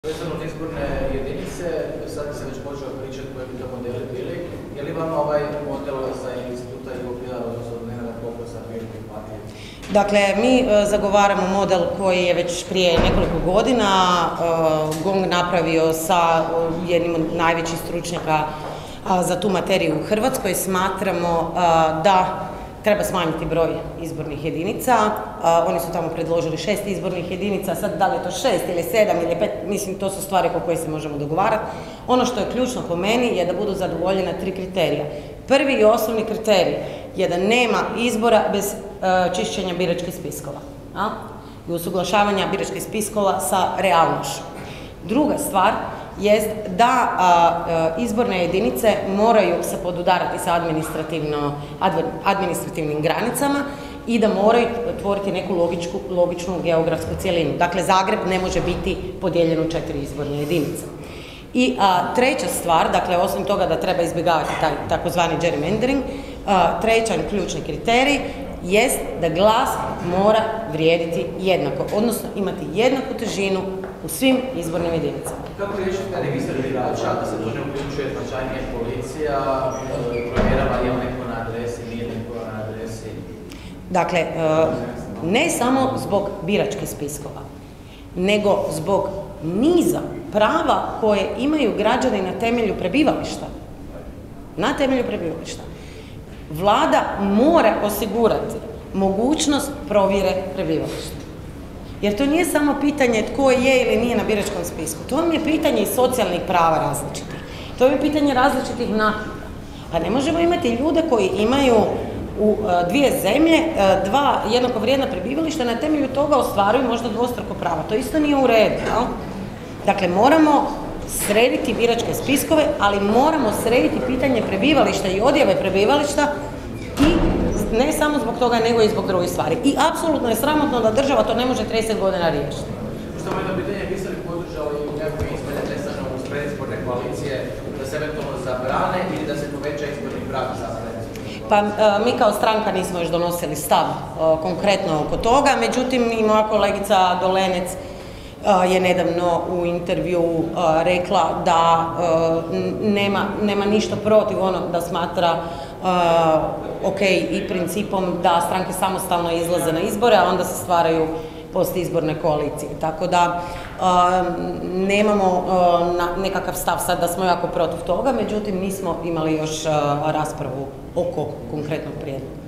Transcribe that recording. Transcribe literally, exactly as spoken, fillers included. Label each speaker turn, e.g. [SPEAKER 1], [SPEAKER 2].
[SPEAKER 1] Vezano na izborne jedinice, sad se već počeo pričati koji bi to modeli bili. Je li vam ovaj model za instituta i okvira, odnosno od Nenada Poposa bio prihvatljiv?
[SPEAKER 2] Dakle, mi zagovaramo model koji je već prije nekoliko godina GONG napravio sa jednim od najvećih stručnjaka za tu materiju u Hrvatskoj. Smatramo da treba smanjiti broj izbornih jedinica. Oni su tamo predložili šest izbornih jedinica, sad da li je to šest ili sedam ili pet, mislim to su stvari oko koje se možemo dogovarati. Ono što je ključno po meni je da budu zadovoljena tri kriterija. Prvi i osnovni kriterij je da nema izbora bez čišćenja biračkih spiskova i usuglašavanja biračkih spiskova sa realnošću. Druga stvar jest da a, izborne jedinice moraju se podudarati sa administrativno, administrativnim granicama i da moraju tvoriti neku logičku, logičnu geografsku cjelinu. Dakle, Zagreb ne može biti podijeljen u četiri izborne jedinice. I a, treća stvar, dakle, osim toga da treba izbjegavati taj takozvani gerrymandering, a, trećan ključni kriterij jest da glas mora vrijediti jednako, odnosno imati jednaku težinu u svim izbornim jedinicama.
[SPEAKER 1] Kako riješiti registar birača, da se to ne uključuje značajnije policija, provjerava je li neko na adresi, nije neko na adresi?
[SPEAKER 2] Dakle, ne samo zbog biračkih spiskova, nego zbog niza prava koje imaju građani na temelju prebivališta. Na temelju prebivališta. Vlada mora osigurati mogućnost provjere prebivališta. Jer to nije samo pitanje tko je ili nije na biračkom spisku. To vam je pitanje i socijalnih prava različitih. To je pitanje različitih naknada. Pa ne možemo imati ljude koji imaju u dvije zemlje dva jednako vrijedna prebivališta, na temelju toga ostvaruju možda dvostruko prava. To isto nije u redu. No? Dakle, moramo srediti biračke spiskove, ali moramo srediti pitanje prebivališta i odjave prebivališta i ne samo zbog toga, nego i zbog drugih stvari. I apsolutno je sramotno da država to ne može trideset godina riješiti.
[SPEAKER 1] Što je jedno pitanje, biste li podržali nekakve izmjene vezano uz predizborne koalicije da se eventualno zabrane ili da se poveća izborni prag za predizborne?
[SPEAKER 2] Pa mi kao stranka nismo još donosili stav konkretno oko toga, međutim i moja kolegica Dolenec je nedavno u intervju rekla da nema, nema ništa protiv onog da smatra Uh, ok, i principom da stranke samostalno izlaze na izbore, a onda se stvaraju postizborne koalicije. Tako da uh, nemamo uh, na, nekakav stav sad da smo jako protiv toga, međutim nismo imali još uh, raspravu oko konkretnog prijedloga.